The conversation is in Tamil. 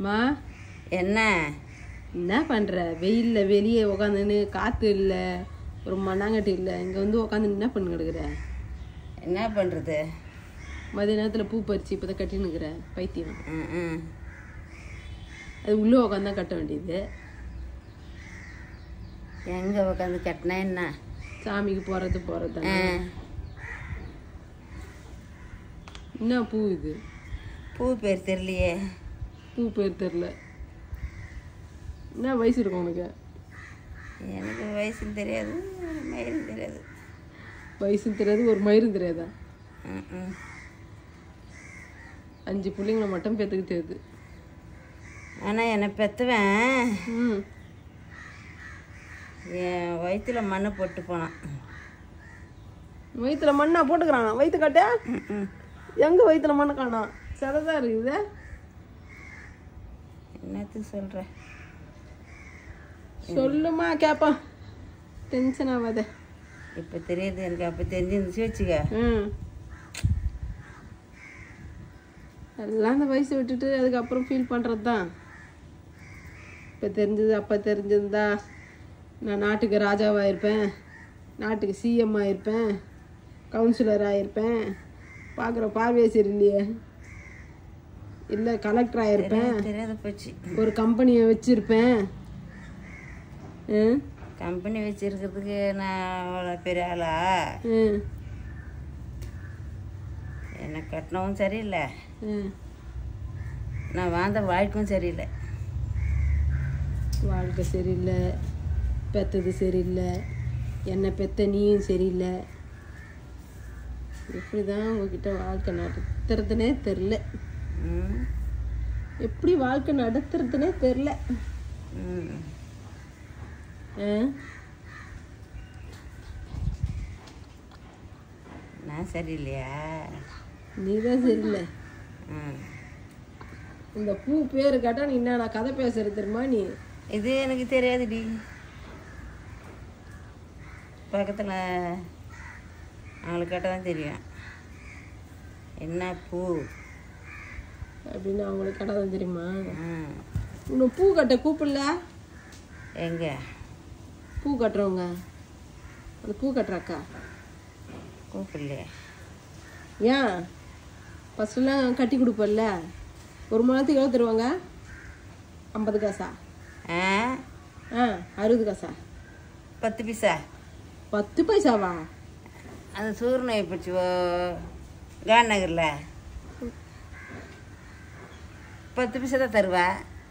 மா என்ன என்ன பண்ணுற? வெயிலில் வெளியே உக்காந்துன்னு காற்று இல்லை, ஒரு மண்ணாங்கட்டி இல்லை, இங்கே வந்து உக்காந்து என்ன பண்ணு கிடக்குற? என்ன பண்ணுறது? மதிய நேரத்தில் பூ பறிச்சு இப்போ தான் கட்டினுக்குற பைத்தியம். ம் அது உள்ளே உக்காந்து தான் கட்ட வேண்டியது. எங்கே உட்காந்து கட்டினா என்ன? சாமிக்கு போகிறது என்ன பூ இது? பூ பேர் தெரியலையே. பூ பேர் தெரில. என்ன வயசு இருக்கும் உனக்கு? எனக்கு வயசுன்னு தெரியாது, மயிரும் தெரியாது. வயசுன்னு தெரியாது, ஒரு மயிரும் தெரியாதா? ம் 5 பிள்ளைங்களை மட்டும் பெற்றுக்கு தெரியுது. ஆனால் என்னை பெற்றுவேன் ம் என் வயிற்றுல மண்ணை போட்டு போனான். வயிற்றுல மண்ணா போட்டுக்கிறானா? வயிற்று காட்ட எங்கே வயிற்றுல மண்ணை காணாம்? சததான் இருக்குது. என்னத்துக்கு சொல்கிற? சொல்லுமா கேப்பா, டென்ஷன் ஆகாத. இப்போ தெரியாது, எனக்கு அப்போ தெரிஞ்சிருந்துச்சு வச்சுக்க. ம் எல்லாம் அந்த வயசு விட்டுட்டு அதுக்கப்புறம் ஃபீல் பண்ணுறது தான். இப்போ தெரிஞ்சது அப்போ தெரிஞ்சிருந்தா நான் நாட்டுக்கு ராஜாவாக இருப்பேன், நாட்டுக்கு சிஎம் ஆகிருப்பேன், கவுன்சிலர் ஆகிருப்பேன், பார்க்குற பார்வையே சரியில்லையே, இல்லை கலெக்டர் ஆகிருப்பேன், தெரியாத போச்சு. ஒரு கம்பெனியை வச்சுருப்பேன். கம்பெனி வச்சிருக்கிறதுக்கு நான் அவ்வளோ பெரிய ஆளா? என்னை கட்டினவும் சரியில்லை, நான் வாழ்ந்த வாழ்க்கையும் சரியில்லை. வாழ்க்கை சரியில்லை, பெற்றது சரியில்லை, என்னை பெற்ற நீயும் சரியில்லை. எப்படி தான் உங்ககிட்ட வாழ்க்கை நடத்துறதுனே தெரில. எப்படி வாழ்க்கை நடத்துறதுனே தெரில. நான் சரியில்லையா? நீ தான் சரியில்லை. இந்த பூ பேர் கேட்டால் நீ என்ன நான் கதை பேசுறது தெரியுமா? நீ இது எனக்கு தெரியாதுடி. பக்கத்தில் அவங்களுக்கு கேட்டால் தான் தெரியும் என்ன பூ அப்படின்னு. அவங்களுக்கு கேட்டால் தான் தெரியுமா? உன்னை பூ கட்ட கூப்பிடல? எங்கே பூ கட்டுறவங்க, அந்த பூ கட்டுறாக்கா கூப்பிடலையே. ஏன் ஃபஸ்ட்டெல்லாம் கட்டி கொடுப்பல்ல? ஒரு மாதத்துக்கு எவ்வளோ தருவாங்க? 50 காசா? 60 காசா? 10 பைசா. 10 பைசாவா? அது சூரியனை பிடிச்சி காந்தி நகரில் 10 பைசா தான் தருவா.